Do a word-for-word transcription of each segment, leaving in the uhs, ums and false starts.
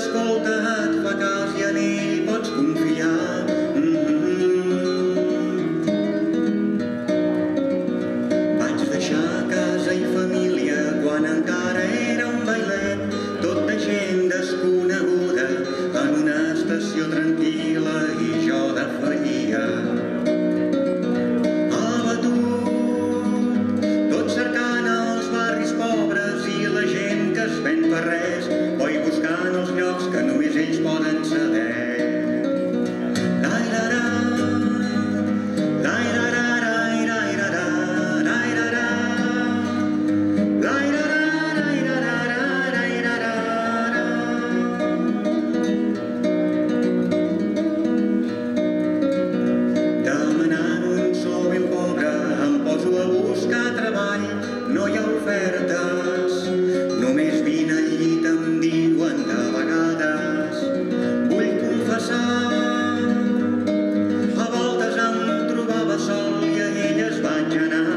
t'escolta et fa cas i en ell pots confiar. Vaig deixar casa i família quan encara era un bailet, tot de gent desconeguda en una estació tranquil·la i jo defallia. Ven per res, boi buscant els llocs que només ells poden saber. Lairarà, lairarà, lairarà, lairarà, lairarà, lairarà, lairarà. Demanant un sou ben pobre, em poso a buscar treball, no hi ha ofertes. Només vine al llit, em diuen de vegades. Vull confessar, a voltes em trobava sol i a elles vaig anar.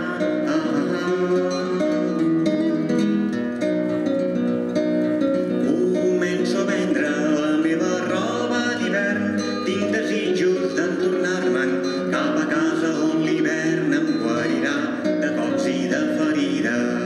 Començo a vendre la meva roba d'hivern. Tinc desitjos d'entornar-me'n cap a casa on l'hivern em guarirà de cops i de ferides.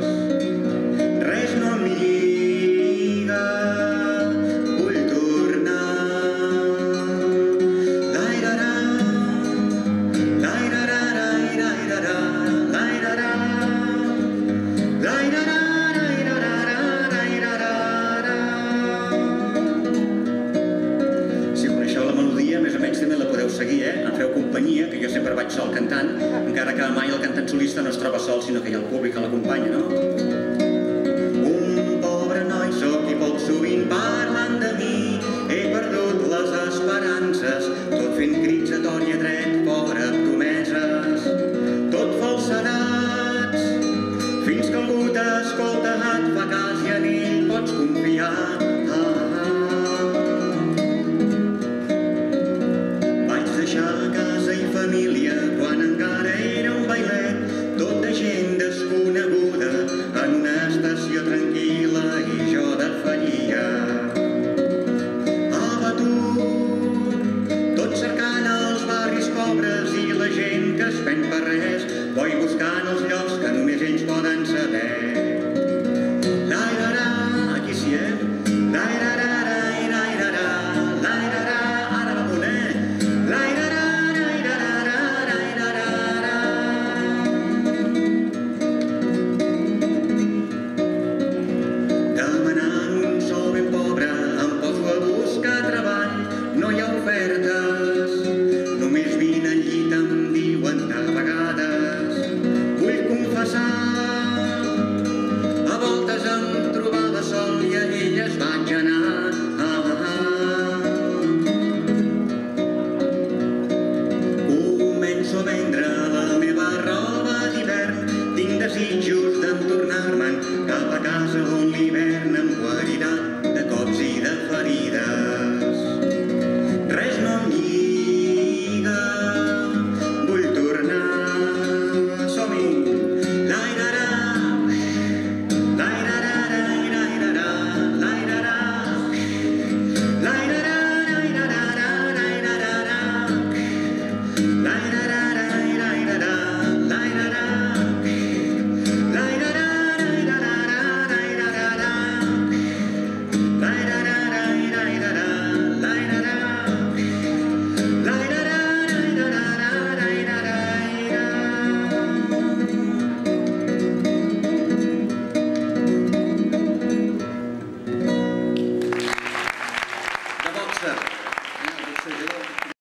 Seguir, eh? Em feu companyia, que jo sempre vaig sol cantant, encara que mai el cantant solista no es troba sol, sinó que hi ha el públic que l'acompanya, no? Un pobre noi soc i poc sovint parlant de mi, he perdut les esperances, tot fent crits a tort i a dret, fora promeses, tot falsedats, fins que algú t'escolta, et fa cas i en ell pots confiar.